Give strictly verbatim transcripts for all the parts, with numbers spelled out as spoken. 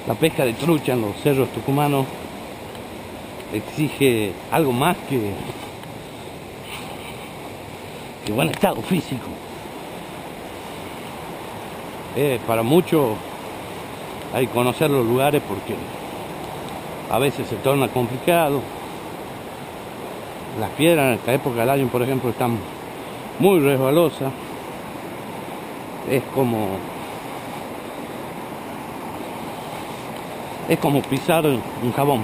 La pesca de trucha en los cerros tucumanos exige algo más que, que buen estado físico. Eh, para muchos hay que conocer los lugares porque a veces se torna complicado. Las piedras en esta época del año, por ejemplo, están muy resbalosas. Es como es como pisar un jabón.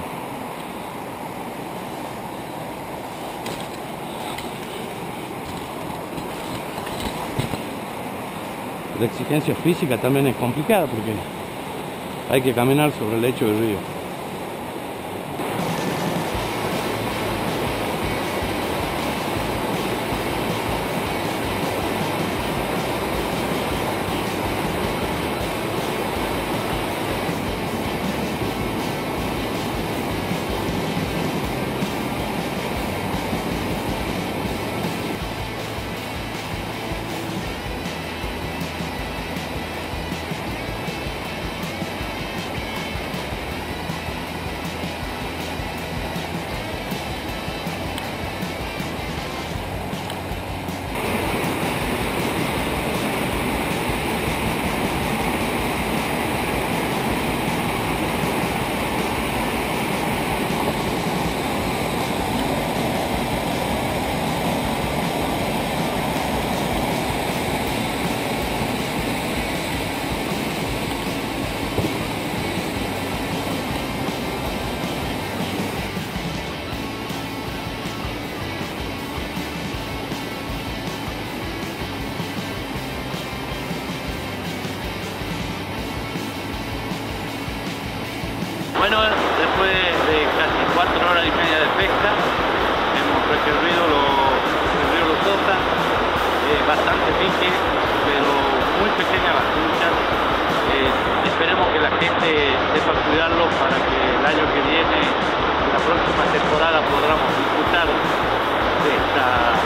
La exigencia física también es complicada porque hay que caminar sobre el lecho del río. Bueno, después de casi cuatro horas y media de pesca, hemos recorrido lo- el río Los Sosa, eh, bastante pique, pero muy pequeñas las truchas. Eh, esperemos que la gente sepa cuidarlo para que el año que viene, la próxima temporada, podamos disfrutar de esta